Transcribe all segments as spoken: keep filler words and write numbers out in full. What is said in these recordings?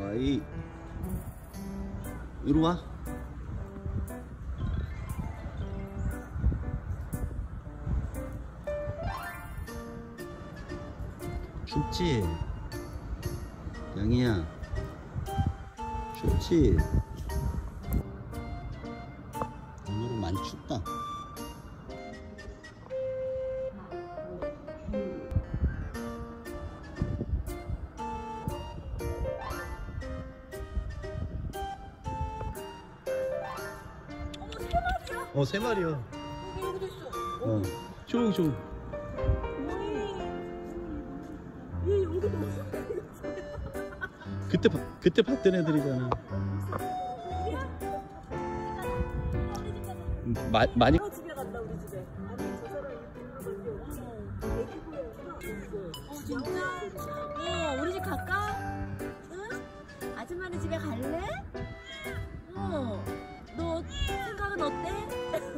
가와이. 이리 와. 춥지? 양이야, 춥지? 오늘은 많이 춥다. 어, 세 마리야. 여기도 있어. 어, 쭉, 쭉. 얘 여기도 없어. 그때, 봐- 그때 봤던 애들이잖아. 마, 많이. 집에 간다 우리 집에. 아니 저 사람 이렇게 있는 애기 고양이가. 어 진짜? 어 우리 집 갈까? 응? 아줌마네 집에 갈래? 어. 너 생각은 어때?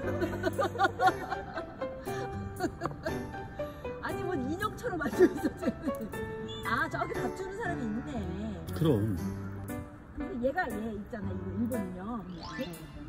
아니 뭐 인형처럼 앉아있어 쟤는. 아 저기 밥 주는 사람이 있네. 그럼. 근데 얘가 얘 있잖아 이거 일본 인형.